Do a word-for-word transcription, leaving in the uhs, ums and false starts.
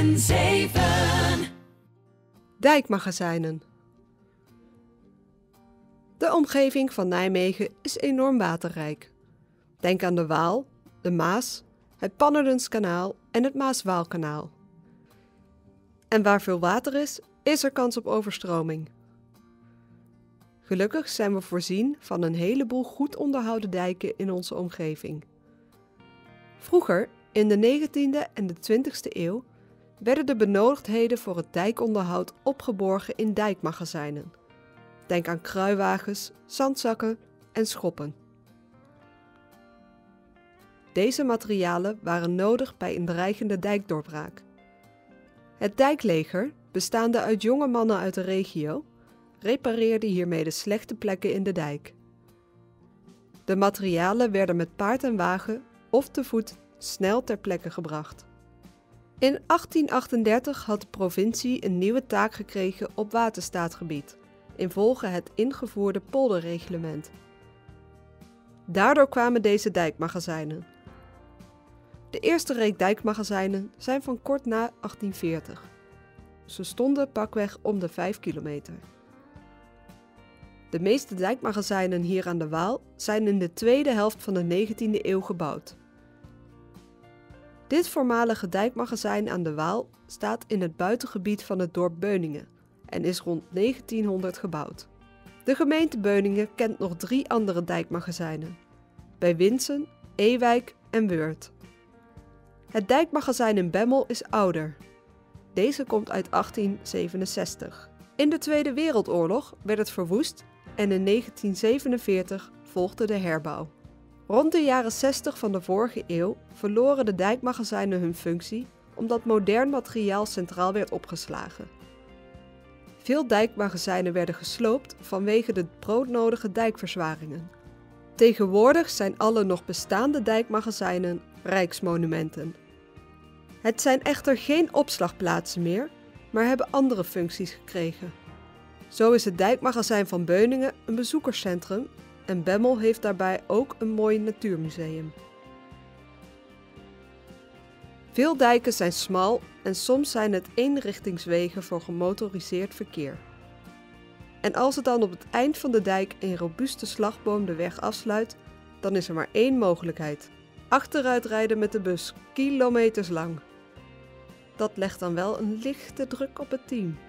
en zeven. Dijkmagazijnen. De omgeving van Nijmegen is enorm waterrijk. Denk aan de Waal, de Maas, het Pannerdenskanaal en het Maas-Waalkanaal. En waar veel water is, is er kans op overstroming. Gelukkig zijn we voorzien van een heleboel goed onderhouden dijken in onze omgeving. Vroeger, in de negentiende en de twintigste eeuw, werden de benodigdheden voor het dijkonderhoud opgeborgen in dijkmagazijnen. Denk aan kruiwagens, zandzakken en schoppen. Deze materialen waren nodig bij een dreigende dijkdoorbraak. Het dijkleger, bestaande uit jonge mannen uit de regio, repareerde hiermee de slechte plekken in de dijk. De materialen werden met paard en wagen of te voet snel ter plekke gebracht. In achttien achtendertig had de provincie een nieuwe taak gekregen op waterstaatsgebied, involge het ingevoerde polderreglement. Daardoor kwamen deze dijkmagazijnen. De eerste reek dijkmagazijnen zijn van kort na achttien veertig. Ze stonden pakweg om de vijf kilometer. De meeste dijkmagazijnen hier aan de Waal zijn in de tweede helft van de negentiende eeuw gebouwd. Dit voormalige dijkmagazijn aan de Waal staat in het buitengebied van het dorp Beuningen en is rond negentienhonderd gebouwd. De gemeente Beuningen kent nog drie andere dijkmagazijnen: bij Winsen, Ewijk en Weurt. Het dijkmagazijn in Bemmel is ouder. Deze komt uit achttien zevenenzestig. In de Tweede Wereldoorlog werd het verwoest en in negentien zevenenveertig volgde de herbouw. Rond de jaren zestig van de vorige eeuw verloren de dijkmagazijnen hun functie omdat modern materiaal centraal werd opgeslagen. Veel dijkmagazijnen werden gesloopt vanwege de broodnodige dijkverzwaringen. Tegenwoordig zijn alle nog bestaande dijkmagazijnen rijksmonumenten. Het zijn echter geen opslagplaatsen meer, maar hebben andere functies gekregen. Zo is het dijkmagazijn van Beuningen een bezoekerscentrum en Bemmel heeft daarbij ook een mooi natuurmuseum. Veel dijken zijn smal en soms zijn het eenrichtingswegen voor gemotoriseerd verkeer. En als het dan op het eind van de dijk een robuuste slagboom de weg afsluit, dan is er maar één mogelijkheid: achteruit rijden met de bus, kilometers lang. Dat legt dan wel een lichte druk op het team.